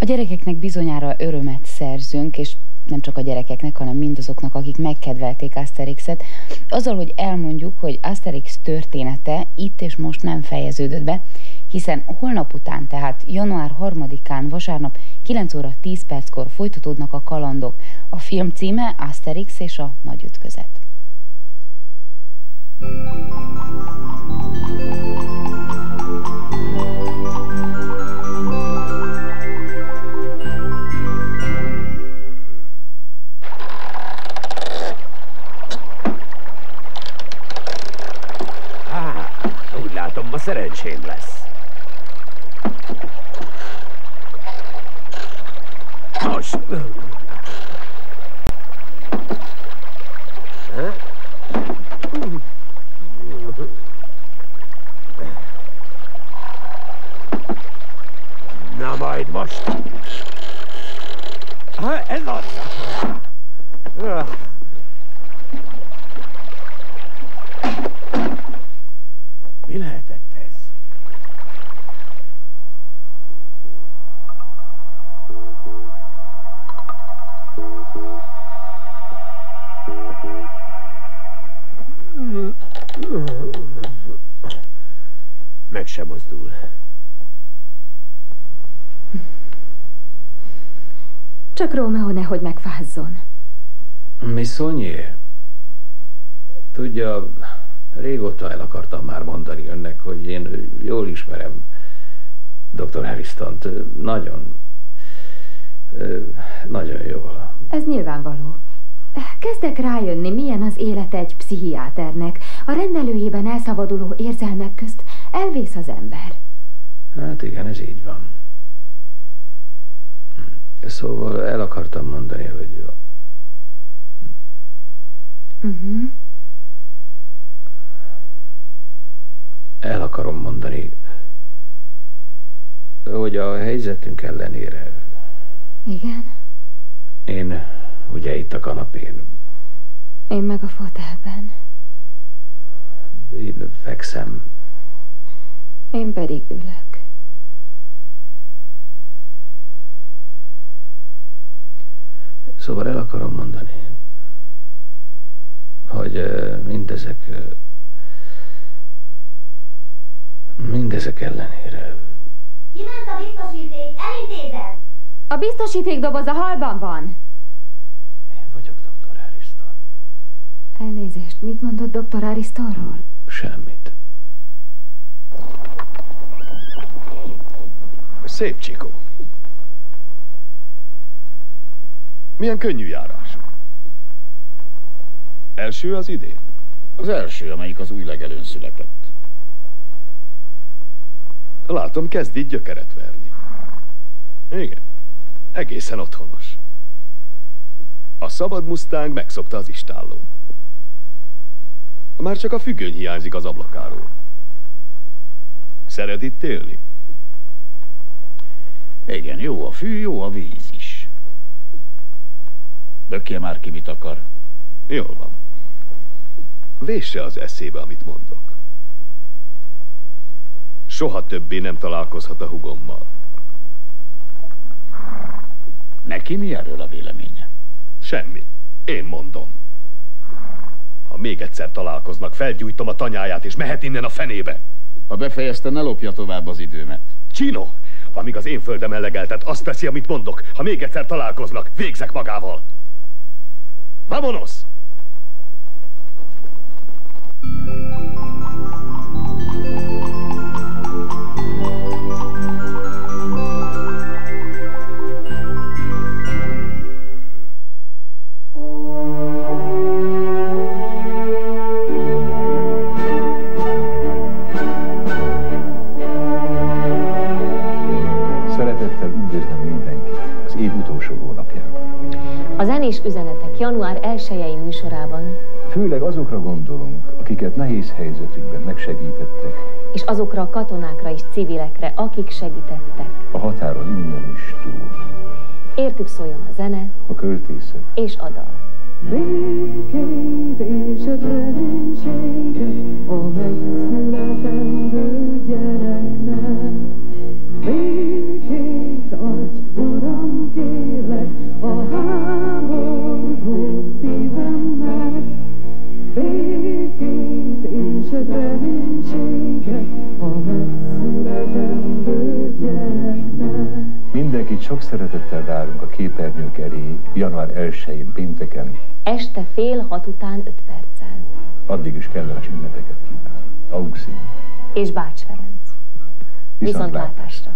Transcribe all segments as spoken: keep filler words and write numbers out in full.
gyerekeknek bizonyára örömet szerzünk, és nem csak a gyerekeknek, hanem mindazoknak, akik megkedvelték Asterixet, azzal, hogy elmondjuk, hogy Asterix története itt és most nem fejeződött be, hiszen holnap után, tehát január harmadikán, vasárnap kilenc óra tíz perckor folytatódnak a kalandok. A film címe Asterix és a nagy ütközet. Úgy látom, ma szerencsém lesz. Most. Na majd most. Ha, ez az. Mi lehetett ez? Meg sem mozdul. Csak Rómeó nehogy megfázzon. Mi Szonyé? Tudja, régóta el akartam már mondani önnek, hogy én jól ismerem doktor Harristont. Nagyon, nagyon jól. Ez nyilvánvaló. Kezdek rájönni, milyen az élete egy pszichiáternek. A rendelőjében elszabaduló érzelmek közt elvész az ember. Hát igen, ez így van. Szóval el akartam mondani, hogy... Uh-huh. El akarom mondani, hogy a helyzetünk ellenére... Igen? Én ugye itt a kanapén. Én meg a fotelben. Én fekszem. Én pedig ülök. Szóval el akarom mondani, hogy mindezek... Mindezek ellenére... Kiment a biztosíték, elintézem! A biztosíték doboz a halban van. Én vagyok doktor Harriston. Elnézést, mit mondott doktor Harristonról? Semmit. Szép Csikó. Milyen könnyű járású. Első az idén? Az első, amelyik az új legelőn született. Látom, kezd így gyökeret verni. Igen, egészen otthonos. A szabad Mustang megszokta az istállót. Már csak a függöny hiányzik az ablakáról. Szeret itt élni? Igen, jó a fű, jó a víz is. Dökje már ki, mit akar. Jól van. Vésse az eszébe, amit mondok. Soha többé nem találkozhat a hugommal. Neki mi erről a véleménye? Semmi. Én mondom. Ha még egyszer találkoznak, felgyújtom a tanyáját, és mehet innen a fenébe. Ha befejezte, ne lopja tovább az időmet. Csino! Amíg az én földem ellegeltet, azt teszi, amit mondok. Ha még egyszer találkoznak, végzek magával. Vamonos! Szeretettel üdvözlöm mindenkit az év utolsó hónapjában. A zenés üzenetek január elsejei műsorában. Főleg azokra gondolunk, akiket nehéz helyzetükben megsegítettek. És azokra a katonákra és civilekre, akik segítettek. A határon innen is túl. Értük szóljon a zene, a költészet és a dal. Békét és reménységet a megszületendő gyereknek. Békét adj, Uram! Mindenkit sok szeretettel várunk a képernyők elé január elsején pénteken. Este fél hat után öt perccel. Addig is kellemes ünnepeket kíván. Auxi. És Bács Ferenc. Viszontlátásra.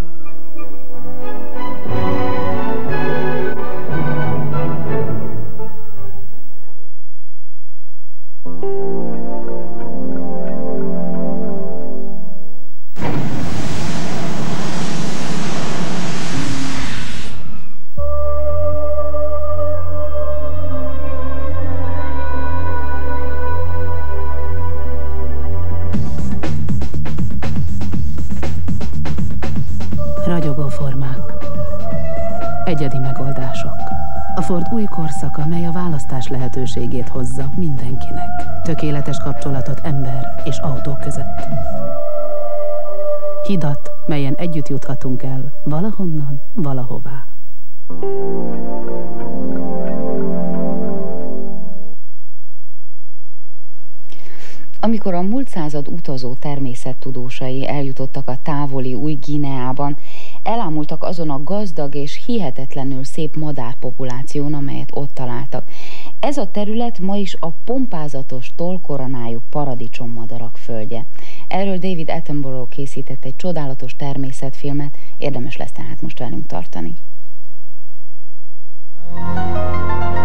Ragyogó formák. Egyedi megoldások. A Ford új korszaka, mely a választás lehetőségét hozza mindenkinek. Tökéletes kapcsolatot ember és autó között. Hidat, melyen együtt juthatunk el valahonnan, valahová. Amikor a múlt század utazó természettudósai eljutottak a távoli Új-Guineában, elámultak azon a gazdag és hihetetlenül szép madárpopuláción, amelyet ott találtak. Ez a terület ma is a pompázatos tollkoronájú paradicsommadarak földje. Erről David Attenborough készített egy csodálatos természetfilmet, érdemes lesz tehát most velünk tartani.